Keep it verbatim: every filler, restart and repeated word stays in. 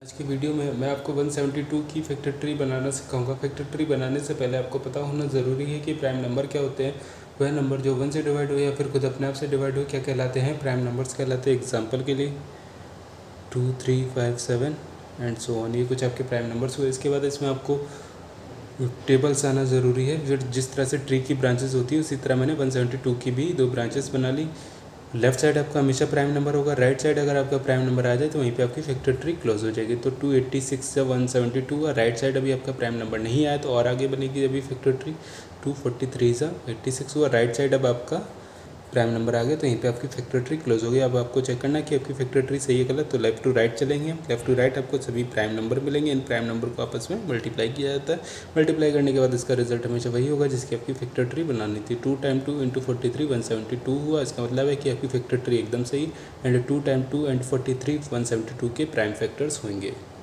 आज की वीडियो में मैं आपको वन सेवेंटी टू की फैक्टर ट्री बनाना सिखाऊंगा। फैक्टर ट्री बनाने से पहले आपको पता होना ज़रूरी है कि प्राइम नंबर क्या होते हैं। वह नंबर जो वन से डिवाइड हो या फिर खुद अपने आप से डिवाइड हो क्या कहलाते हैं, प्राइम नंबर्स कहलाते हैं। एग्जांपल के लिए two three five seven and so on, ये कुछ आपके प्राइम नंबर्स हुए। इसके बाद इसमें आपको टेबल्स आना ज़रूरी है। फिर जिस तरह से ट्री की ब्रांचेस होती है उसी तरह मैंने वन सेवेंटी टू की भी दो ब्रांचेस बना ली। लेफ्ट साइड आपका हमेशा प्राइम नंबर होगा, राइट साइड अगर आपका प्राइम नंबर आ जाए तो वहीं पे आपकी फैक्टर ट्री क्लोज हो जाएगी। तो टू एट्टी सिक्स से वन सेवेंटी टू का राइट साइड अभी आपका प्राइम नंबर नहीं आया तो और आगे बनेगी अभी factor tree. Two forty three से एट्टी सिक्स हुआ, राइट साइड अब आपका प्राइम नंबर आ गया तो यहीं पे आपकी फैक्टर ट्री क्लोज हो गई। अब आपको चेक करना है कि आपकी फैक्टर ट्री सही है गलत, तो लेफ्ट टू राइट चलेंगे। लेफ्ट टू राइट आपको सभी प्राइम नंबर मिलेंगे। इन प्राइम नंबर को आपस में मल्टीप्लाई किया जाता है। मल्टीप्लाई करने के बाद इसका रिजल्ट हमेशा वही होगा जिसकी आपकी फैक्टर ट्री बनानी थी। Two time two into forty three one seventy two हुआ। इसका मतलब है कि आपकी फैक्टर ट्री एकदम सही। And two time two and forty three one seventy two के प्राइम फैक्टर्स होंगे।